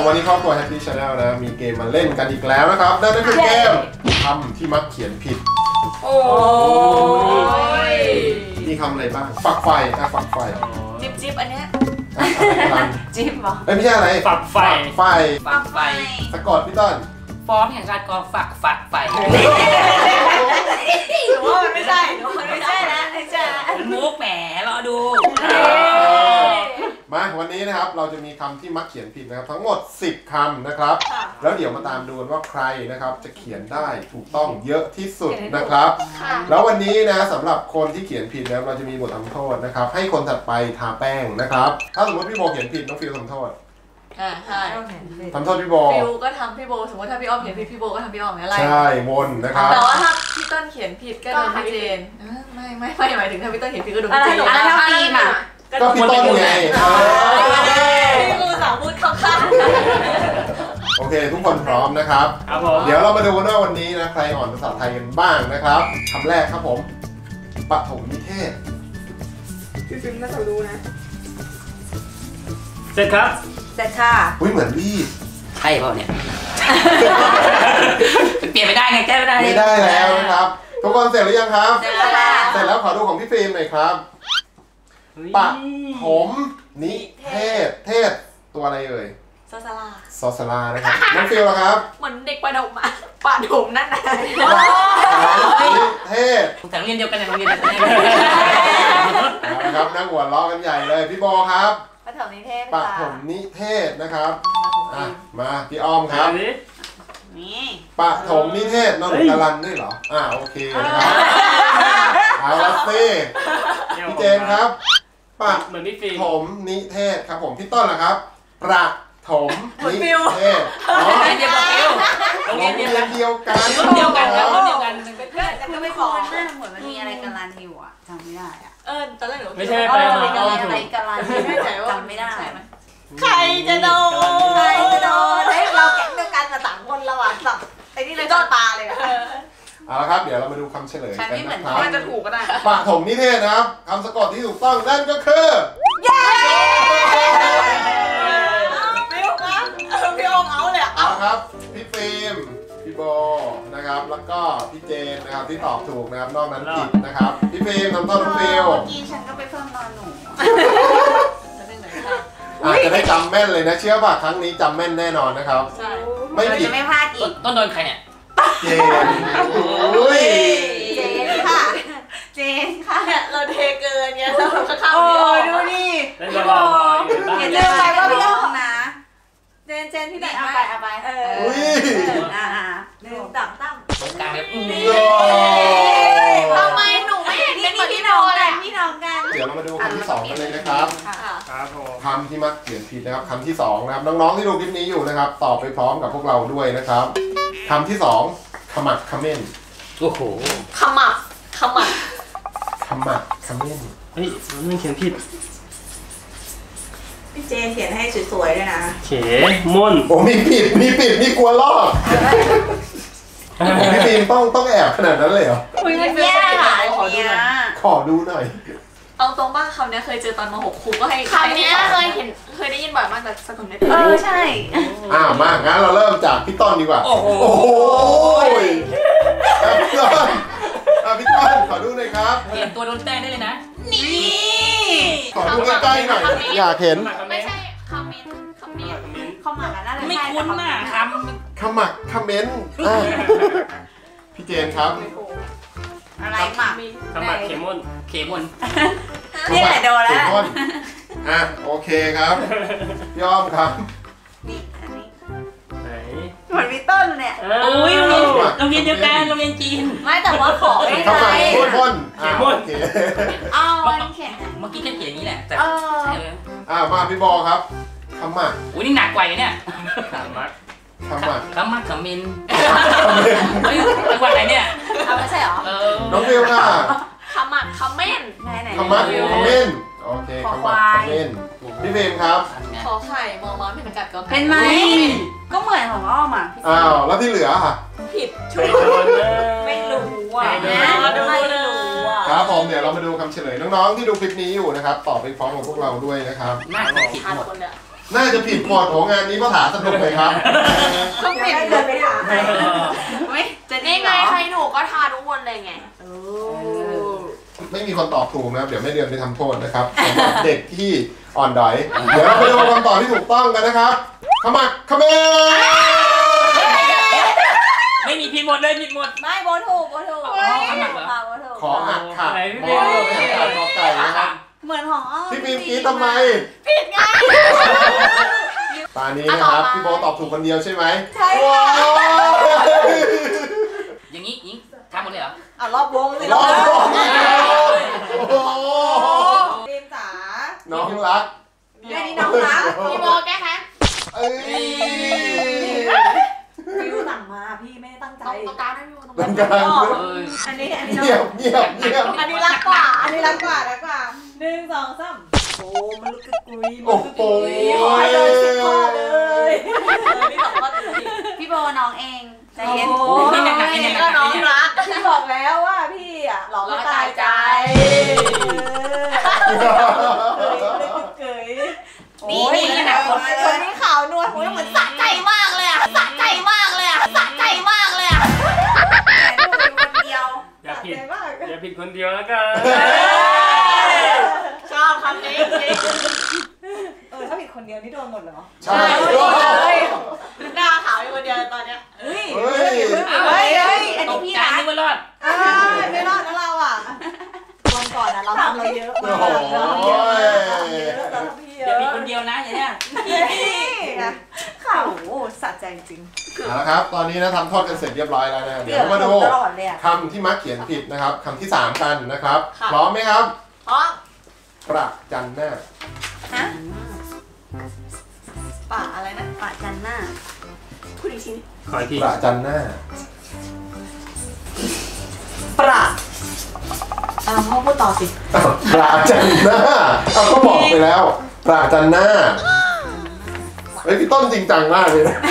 วันนี้ครอบครัว Happy Channel นะมีเกมมาเล่นกันอีกแล้วนะครับนั่นก็คือเกมคำที่มักเขียนผิดโอ้ยมีคำอะไรบ้างฝักไฟฝักไฟจิ๊บอันเนี้ยจิ๊บเหรอไม่ใช่อะไรฝักไฟสะกดพี่ต้นฟอร์มแห่งการก่อฝักไฟหรือว่ามันไม่ใช่นะไม่ใช่มุกแหมรอดูมาวันนี้นะครับเราจะมีคำที่มักเขียนผิดนะครับทั้งหมด10คำนะครับแล้วเดี๋ยวมาตามดูกันว่าใครนะครับจะเขียนได้ถูกต้องเยอะที่สุดนะครับแล้ววันนี้นะสำหรับคนที่เขียนผิดนะเราจะมีบททำโทษนะครับให้คนถัดไปทาแป้งนะครับถ้าสมมติพี่โบเขียนผิดน้องฟิวทำโทษใช่ทำโทษพี่โบฟิวก็ทำพี่โบสมมติถ้าพี่อ้อมเขียนผิดพี่โบก็ทำพี่อ้อมอะไรใช่วนนะครับแต่ว่าถ้าพี่ต้นเขียนผิดก็โดนพี่เจนไม่หมายถึงถ้าพี่ต้นเขียนผิดก็โดนพี่เจนถ้าฟิล์มก็พี่ต้นไงพี่กูสาวพูดเข้าข้างโอเคทุกคนพร้อมนะครับเดี๋ยวเรามาดูกันว่าวันนี้นะใครอ่อนภาษาไทยกันบ้างนะครับคำแรกครับผมปฐมนิเทศพี่ฟิล์มน่าจะรู้นะเสร็จครับเสร็จค่ะอุ้ยเหมือนรีบใช่เปล่าเนี่ยเปลี่ยนไม่ได้ไงแก้ไม่ได้แล้วนะครับทุกคนเสร็จหรือยังครับเสร็จแล้วขอดูของพี่ฟิล์มหน่อยครับปฐมนิเทศตัวอะไรเอ่ยซอสลานะครับน้องฟิลล่ะครับเหมือนเด็กประดมปาถมนั่นนะนิเทศแต่โรงเรียนเดียวกันในโรงเรียนเดียวกันนะครับนั่งหัวล้อกันใหญ่เลยพี่โบครับปฐมนิเทศนะครับมาพี่อ้อมครับนี่ปฐมนิเทศนนทกรันด้วยเหรอโอเคนะครับเอาละสิพี่เจนครับเหมือนพี่ฟิล์มถมนิเทศครับผมพี่ต้นล่ะครับประถมนิเทศโรงเรียนเดียวกันโรงเรียนเดียวกันก็ไม่พอหน้าเหมือนมันมีอะไรกันรันอยู่อ่ะจำไม่ได้อ่ะตอนแรกหนูไม่ใช่ไปมาอะไรกันรันไม่แน่ใจว่าจำไม่ได้ใครจะโดนให้เราแก๊งเดียวกันมา3 คนระหว่างสับไอ้นี่เลยต้นปลาเลยเอาละครับเดี๋ยวเรามาดูคำเฉลยกันนะครับมันจะถูกก็ได้ปฐมนิเทศนะครับคำสะกดที่ถูกต้องนั่นก็คือเย้พี่โอมเอาเลยเอาครับพี่ฟิล์มพี่โบนะครับแล้วก็พี่เจนนะครับที่ตอบถูกนะครับนอกนั้นผิดนะครับพี่ฟิล์มทำโทษน้องฟิลเมื่อกี้ฉันก็ไปเพิ่มนอนหนูจะได้จำแม่นเลยนะเชื่อป่ะครั้งนี้จำแม่นแน่นอนนะครับใช่ไม่ผิดจะไม่พลาดอีกต้นโดนใครเนี่ยเจนเจนค่ะเราเทเกินเงี้ยเราก็เข้าดูดิพี่บอลเห็นเลยว่าพี่อ้อมนะเจนที่ไหนเอาไปตั้มกลางเลยทำไมหนูไม่เห็นนี่พี่น้องกันเดี๋ยวเรามาดูคำที่2กันเลยนะครับคำที่มักเขียนผิดนะครับคำที่2นะครับน้องๆที่ดูคลิปนี้อยู่นะครับตอบไปพร้อมกับพวกเราด้วยนะครับคำที่2ขมักขม้นโอ้โหขมักขม้นเฮ้ยมันเขียนผิดพี่เจเขียนให้สวยๆด้วยนะเขม่นโอ้มีผิดนี่กลัวลอกพี่ฟิล์มต้องแอบขนาดนั้นเลยเหรอไม่แย่ขอดูหน่อยเอาตรงบ้างคำนี้เคยเจอตอนม.6 ครูก็ให้คำนี้เคยได้ยินบ่อยมากแต่สะกดไม่ได้ใช่มางั้นเราเริ่มจากพี่ต้นดีกว่าโอ้โหพี่ต้นขอดูหน่อยครับเห็นตัวโดนแต้ได้เลยนะนี่ขอดูใกล้ๆหน่อยอยากเห็นไม่ใช่คำมิ้นไม่คุ้นน่ะขมักคอมเมนต์พี่เจนครับอะไรหมักขมักเขม่นนี่แหละโดนแล้วโอเคครับยอมครับนี่อันนี้ไหนเหมือนพี่ต้นเนี่ยโอ้ยโรงเรียนเดียวกันโรงเรียนจีนไม่แต่ว่าขอไม่ได้ขมักพ่นโอเคเมื่อกี้ฉันเขียนอย่างนี้แหละแต่มาพี่บอครับขมักอุ้ยนี่หนักกว่าเนี่ยขมักขมินเฮ้ยจังหวัดไหนเนี่ยไม่ใช่หรอน้องฟิวค่ะขมักขม้นขมักขม้นโอเคขมักขม้นพี่ฟิล์มครับขอไข่มอม้าพี่นักกัดก็เป็นไหมก็เหมือนของอ้อมอ่ะแล้วที่เหลือค่ะผิดชุดไม่รู้อ่ะครับผมเดี๋ยวเรามาดูคำเฉลยน้องๆที่ดูคลิปนี้อยู่นะครับตอบไปพร้อมกับพวกเราด้วยนะครับน่าจะผิดหมดน่าจะผิดหมดของงานนี้ภาษาสนุกเลยครับต้องเปลี่ยนเดินไปถามไม่จะนี่ไงใครหนูก็ทาทุกคนเลยไงไม่มีคนตอบถูกนะครับเดี๋ยวแม่เดือนไปทำโทษนะครับสำหรับเด็กที่อ่อนดอยเดี๋ยวเราไปดูคำตอบที่ถูกต้องกันนะครับขมักเขม้นไม่มีผิดหมดเลยผิดหมดไม่โบถูกค่ะโบถูกขอหักค่ะมอไม่หักกอไก่นะครับเหมือนของอ้อมพี่บีมกรี๊ดทำไมผิดไงตอนนี้นะครับพี่โบตอบถูกคนเดียวใช่ไหมใช่ว้าวอย่างนี้ยิงทำหมดเลยเหรออ่ะรอบวงสิรอบวง โอ้โหบีมจ๋าน้องรักแม่นี่น้องรักพี่โบแก้แค้นเอ้ยฟิวสั่งมาพี่ไม่ได้ตั้งใจตรงกลางได้พี่โบตรงตกรลางงกลางอันนี้น้องเงียบเงียบเงียบอันนี้รักกว่า อันนี้รักกว่า1 2 3โอ้มันลุกกึกกุยโอ้โหขอให้เลย10 ข้อเลยนี่2 ข้อติดพี่โบน้องเองใจเย็นโอ้ยก็น้องรักพี่บอกแล้วว่าพี่อ่ะหลอกให้ตายใจเกยนี่ขนาดคนนี้ขาวนวลผมยังเหมือนสะใจมากเลยอะสะใจมากเลยอะสะใจมากเลยอะแต่ดูอยู่คนเดียวอย่าผิดคนเดียวแล้วกันชอบคำนี้จริงถ้าผิดคนเดียวนี่โดนหมดเหรอใช่หน้าขาวอยู่คนเดียวตอนเนี้ยเฮ้ยเฮ้ยอันตนี้กพี่ใจนะนึกว่ารอดไม่รอดนะเราอ่ะวันก่อนอ่ะเราทำเราเยอะโอ้โหเราทำพี่เยเดี๋ยวมีอะคนเดียวนะอย่างเนี้ยข่าวโอ้สะใจจริงเอาละครับตอนนี้นะทำโทษกันเสร็จเรียบร้อยแล้วนะเดี๋ยวเรามาดูตลอดเลยอ่ะคำที่มักเขียนผิดนะครับคำที่ 3 กันนะครับ พร้อมไหมครับเพราะประจันหน้าป่าอะไรนะป่าจันหน้าพูดอีกทีขออีกทีประจันหน้าประพ่อพูดต่อสิประจันหน้าเอาก็บอกไปแล้วประจันหน้าเฮ้ยพี่ต้นจริงจังมากเลยนะ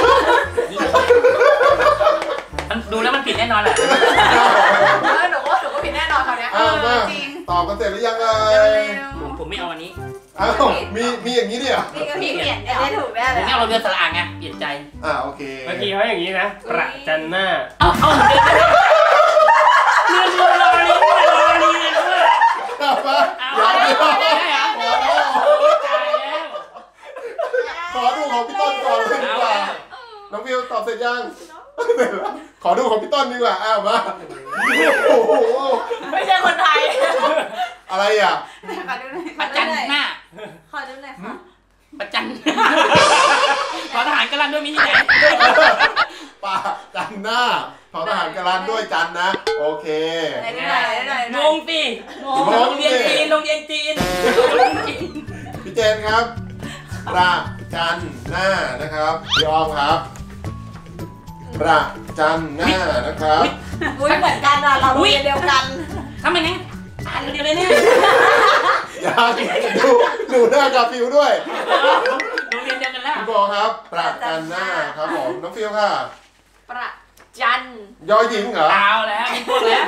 มันดูแล้วมันผิดแน่นอนแหละหนูก็ผิดแน่นอนคราวเนี้ยอ้าวมาตอบกันเสร็จหรือยังเอ่ยผมไม่เอาอันนี้อ้าวมีอย่างนี้ดิเหรอนี่ก็ผิดเปลี่ยนอันนี้ถูกแน่ผเลมยไม่เอาเราเรือสละอ่างไงเปลี่ยนใจโอเคเมื่อกี้เขาอย่างนี้นะ ประจันหน้าเอาเรือรอนี่รอนี่เลยด้วยเอามาเอาอย่าได้เดียวเหรอพอแล้วตายแล้วขอดูของพี่ต้นก่อนเลยดีกว่าน้องฟิวตอบเสร็จยังขอดูของพี่ต้นดีกว่าอ้าวมาโอ้โหไม่ใช่คนไทยอะไรอ่ะประจันหน้าขอดูหน่อยค่ะประจันขอทหารกำลังด้วยมีที่ไหนป่าจันหน้าทอทหารกรันด้วยจันนะโอเคงงสิโรงเรียนจีนโรงเรียนจีนพี่เจนครับประจันหน้านะครับพี่ออมครับประจันหน้านะครับอุ้ยเหมือนกันอ่ะเราเรียนเดียวกันทำไมเนี่ยอ่านคนเดียวเลยเนี่ยยังดูหน้ากับฟิวด้วยโรงเรียนเดียวกันแล้วพี่โบครับประจันหน้าครับผมน้องฟิวค่ะประจันยอหญิงเหรอเอาแล้วมีพวกแล้ว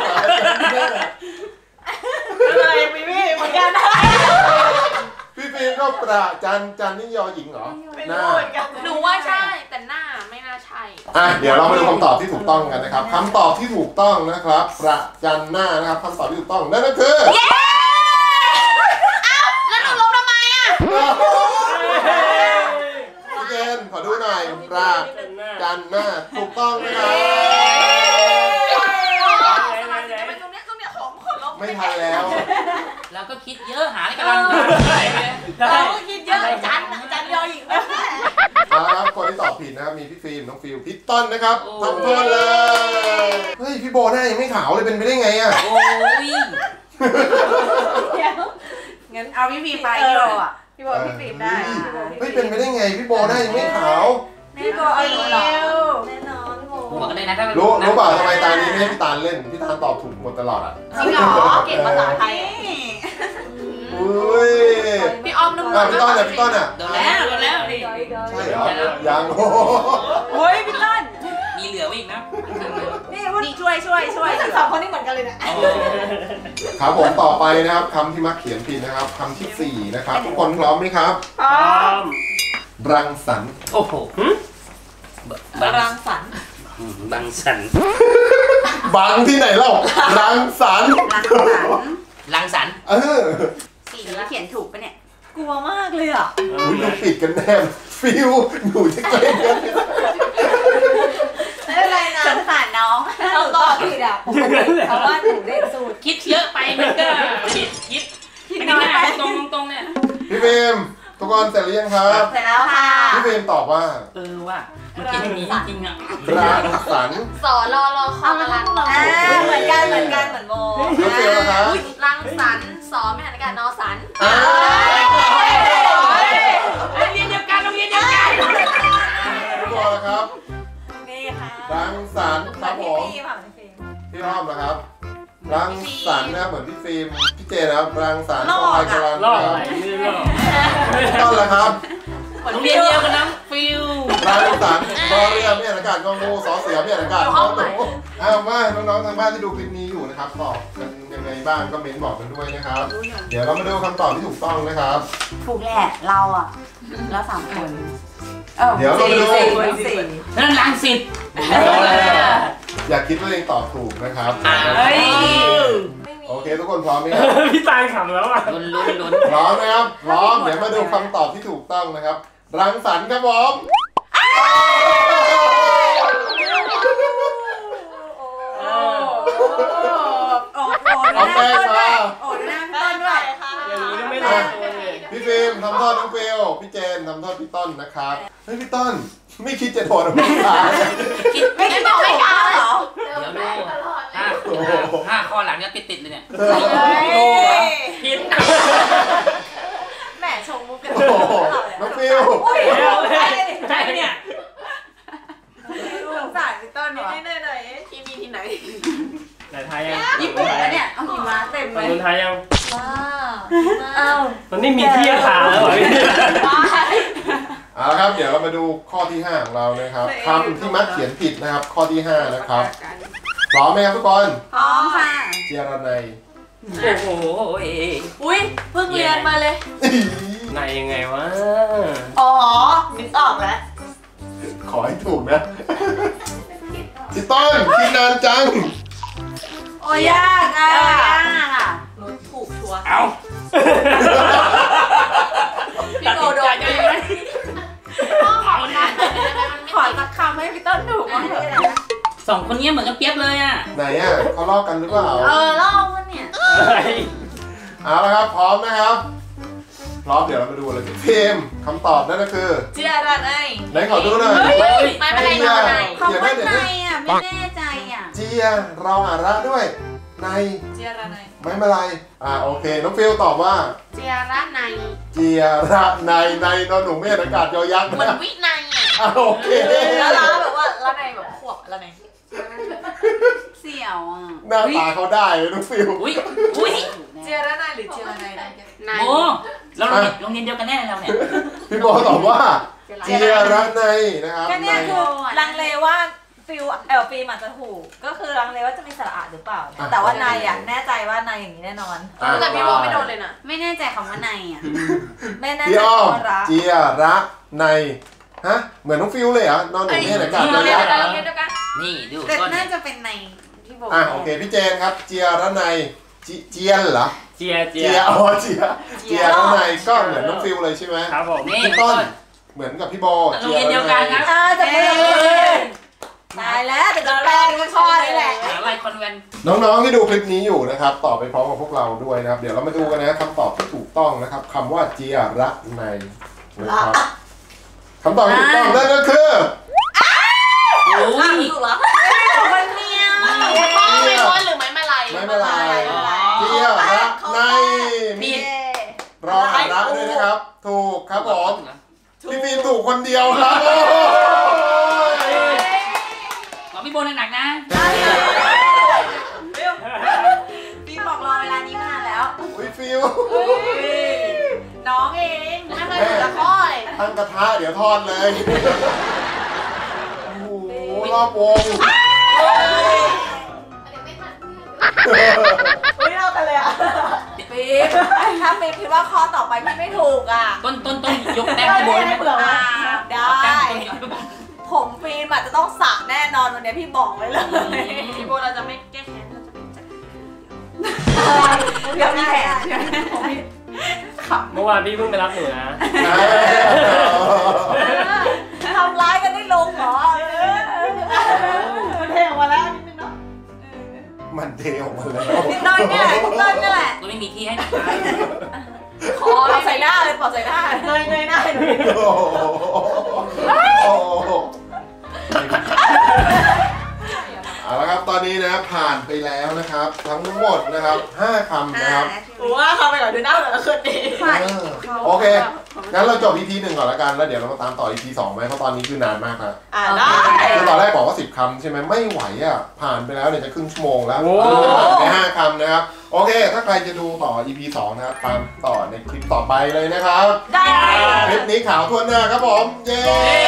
อะไรพี่เหมือนกันพี่ฟิล์มก็ประจันนี่ยอหญิงเหรอหน้าหนูว่าใช่แต่หน้าไม่น่าใช่เดี๋ยวเรามาดูคำตอบที่ถูกต้องกันนะครับคำตอบที่ถูกต้องนะครับประจันหน้านะครับคำตอบที่ถูกต้องนั่นก็คือแล้วหนูลบทำไมอ่ะพี่เจนขอดูหน่อยประจันหน้าถูกต้องนะครับเป็นตรงเนี้ยของคนลบไม่ทันแล้วเราก็คิดเยอะหาอะไรกำลังเราก็คิดเยอะจันยอหญิงเอาละครับคนที่ตอบผิดนะครับมีพี่ฟิล์มน้องฟิวพี่ต้นนะครับทำโทษเลย เฮ้ยพี่โบหน้ายังไม่ขาวเลยเป็นไปได้ไงอ่ะโอ้ยงั้นเอาพี่บีไปพี่โบอ่ะพี่โบพี่บีได้เฮ้ยเป็นไปได้ไงพี่โบหน้ายังไม่ขาวพี่โบเอาหนูเหรอแน่นอนพี่โบบอกกันเลยนะถ้ารู้เปล่าทำไมตานี้ไม่ให้พี่ตาลเล่นพี่ตาลตอบถูกหมดตลอดอ่ะจริงเหรอเก่งภาษาไทยอุ้ยพี่ออมนึกพี่ต้นอ่ะพี่ต้นอ่ะโดนแล้วนี่ใช่เหรอยังโอ้โอ้ยพี่ต้นมีเหลือไว้อีกนะนี่ช่วยสองคนนี้เหมือนกันเลยนะครับผมต่อไปนะครับคำที่มักเขียนผิดนะครับคำที่ 4 นะครับทุกคนพร้อมไหมครับพร้อมรังสรรค์โอ้โหรังสรรค์บังสันบังที่ไหนเล่ารังสรรค์ลังสันสีนี้เขียนถูกปะเนี่ยกลัวมากเลยอ่ะอุ๊ยดูปิดกันแน่ฟิวหนูจะเกรงกันไม่เป็นไรนะสงสารน้องเราตอบผิดอ่ะปกติเพราะว่าหนูเด็กสุดคิดเยอะไปมันก็คิดน้อยไปตรงเนี่ยพี่ฟิล์มทุกคนเสร็จหรือยังครับเสร็จแล้วค่ะพี่ฟิล์มตอบว่าว่ามันคิดอย่างนี้จริงๆอ่ะรังสรรค์สอรอรอคอมรังเหมือนกันเหมือนโมน้องฟิลนะครับรังสรรค์สอไม่หันกันนอสันโรงเรียนเดียวกันโรงเรียนเดียวกันพี่บอลนะครับนี่ค่ะรังสรรค์ครับผมพี่ค่ะพี่ฟิล์มพี่รอบนะครับรังสรรค์นะครับเหมือนพี่ฟิล์มพี่เจนะครับรังสรรค์ลอกอะกำลังล่อคอะไรรับไม่ล่อต้นแล้วครับโรงเรียนเดียวกันนะฟิวรังสรรค์รอเรือไม่อากาศงองูสอเสือไม่อากาศงอหนูมาน้องๆทางบ้านที่ดูคลิปนี้อยู่นะครับตอบกันยังไงบ้างก็เม้นบอกกันด้วยนะครับ เดี๋ยวเรามาดูคำตอบที่ถูกต้องนะครับถูกแหละเราอ่ะเรา3 คนเดี๋ยวเรามาดูสี่นั่นลังสิตอยากคิดว่าเองตอบถูกนะครับเฮ้ยโอเคทุกคนพร้อมไหมครับพี่ตาลขำแล้วอ่ะลุ้นพร้อมนะครับพร้อมเดี๋ยวมาดูคำตอบที่ถูกต้องนะครับ รังสรรค์ครับผม เอาแป้งมาโอ้ดูหน้าพี่ต้นด้วยอย่างนี้ก็ไม่ได้เลยพี่ฟิล์มทำโทษน้องฟิลพี่เจนทำโทษพี่ต้นนะครับเฮ้ยพี่ต้นไม่คิดจะโทษน้องฟิลไม่คิดบอกไม่กล้าเหรอเดี๋ยวดูห้าข้อหลังเนี่ยติดเลยเนี่ยผิดแหมชงมุกกันโอ้โหน้องฟิลใช่เนี่ยสงสารพี่ต้นนิดหน่อยที่มีที่ไหนไหนทายยังญี่ปุ่นปะเนี่ยเอาหิมะเต็มตเลอนยนู้นทายยังว้าอ้าวมันไม่มีที่จะทาแล้วเหรอพี่เอาละครับเดี๋ยวเรามาดูข้อที่ 5 ของเรานะครับคำที่มักเขียนผิดนะครับ ข้อที่ 5 นะครับพร้อมไหมครับทุกคนพร้อมค่ะเจรนัยโอ้โหอุ้ยเพิ่งเรียนมาเลยไหนยังไงวะอ๋อนึกออกแล้วขอให้ถูกนะพี่ต้นคิดนานจังโอ้ยากอ่ะยากอ่ะหนูถูกชัวร์เอาพี่โกโดนเอานะขอสักคำให้พี่ต้นถูกมั้งเถอะสองคนนี้เหมือนกันเปียบเลยอ่ะไหนอ่ะเขาลอกกันหรือเปล่าลอกมันเนี่ยอะไรเอาละครับพร้อมนะครับพร้อมเดี๋ยวเรามาดูเลยพี่ฟิล์มคำตอบนั่นก็คือเจียระไนไหนขอดูหน่อยไม่เป็นไรนอนในเขียนได้คำว่าเดี๋ยวในนี้อ่ะไม่แน่ใจอ่ะเจียเราอ่านระด้วยในเจียระไนไม่เป็นไรโอเคน้องฟิลตอบว่าเจียระในเจียระในนอนหนูไม่อากาศยอยักษ์เหมือนนะวิในอ่ะโอเคแล้วร้านแบบว่าร้านในแบบขวบร้านในเสี่ยวอ่ะหน้าตาเขาได้เลยน้องฟิลอุ้ยเจียระไนหรือเจียระไนนะในโอ้เราโรงเรียนเดียวกันแน่เราเนี่ยพี่โบตอบว่าเจียระในนะครับก็เนี่ยในคือลังเลว่าฟิลฟิล์มอาจจะถูกก็คือลังเลว่าจะมีสระอาหรือเปล่าเนี่ยแต่ว่าในอ่ะแน่ใจว่าในอย่างนี้แน่นอนแต่พี่โบไม่โดนเลยนะไม่แน่ใจคำว่าในอ่ะไม่แน่พี่ใจอ้อมว่ารักเจียระในฮะเหมือนน้องฟิลเลยเหรอนอนหนูไม่อากาศยอยักษ์นี่ดูแต่ก้อนน่าจะเป็นในที่โบโอเคพี่เจนครับเจียระในเจียนเหรอเจียเจียเจียระในก็เหมือนน้องฟิลเลยใช่ไหมครับผมนี่พี่ก้ต้อน นเหมือนกับพี่โบโรงเรียนเดียวกันครับจะไม่ได้ตายแล้วแต่จะแปลงก็ข้อนี้แหละอะไรคอนแวนน้องๆที่ดูคลิปนี้อยู่นะครับตอบไปพร้อมกับพวกเราด้วยนะครับเดี๋ยวเรามาดูกันนะคำตอบที่ถูกต้องนะครับคำว่าเจียระในนะครับคำตอบที่ถูกต้องนั่นก็คือโอ้ยถูกเหรอคนเมียวไม่พ้นหรือไม่มาลัยไม่เป็นไรเจียระในมีรอหาระด้วยนะครับ ถูกครับผมพี่ฟิล์มถูกคนเดียวครับเราพี่โบนหนักๆนะพี่บอกรอเวลานี้มานานแล้วอุ้ยฟิลน้องเองไม่เคยถูกละข้อเลยตั้งกระทะเดี๋ยวทอดเลยโอ้โหรอบวงไม่เล่ากันเลยอ่ะฟิฟิล์มถ้าฟิล์มคิดว่าข้อต่อไปพี่ไม่ถูกอ่ะต้นยกแต้มให้โบได้ไหมได้ ผมฟิล์มอาจจะต้องสระแน่นอนวันนี้พี่บอกไว้เลยพี่โบเราจะไม่แก้แค้นเราจะไม่จัดเดี๋ยวมีแผนใช่ไหมเมื่อวานพี่เพิ่งไปรับหนูนะทำร้ายกันได้ลงเหรอมันเทออกมาแล้วนิดนึงเนาะมันเทออกมาแล้วนิดหน่อยเนี่ยนิดหน่อยนี่แหละก็ไม่มีที่ให้ขอใส่หน้าเลยปอดใส่หน้าเงยหน้าหนูโอ้โหเอาละครับตอนนี้นะผ่านไปแล้วนะครับ ทั้งหมดนะครับ5คำนะครับว่าเขาไปก่อนดูหน้าแต่ละคนดีโอเคงั้นเราจบ EP 1ก่อนละกันแล้วเดี๋ยวเรามาตามต่อ EP 2ไหมเพราะตอนนี้คือนานมากแล้วได้คือตอนแรกบอกว่า10คำใช่ไหมไม่ไหวอ่ะผ่านไปแล้วเนี่ยจะครึ่งชั่วโมงแล้วใน5คำนะครับโอเคถ้าใครจะดูต่อ EP 2นะครับตามต่อในคลิปต่อไปเลยนะครับได้คลิปนี้ขาวทั่วหน้าครับผมเย้